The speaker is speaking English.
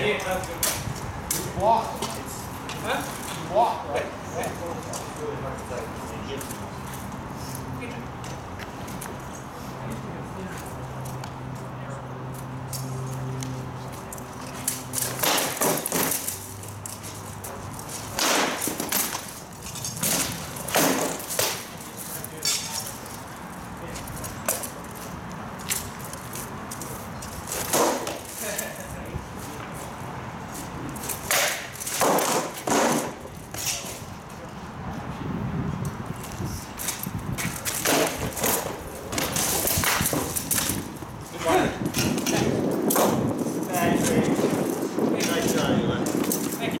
Yeah, that's good. You walk. Huh? You walk, right? Really hard to play. Good one.